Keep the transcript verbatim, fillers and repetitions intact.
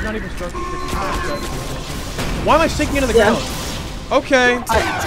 not even structured. Why am I sinking into the Yeah. ground? Okay. I,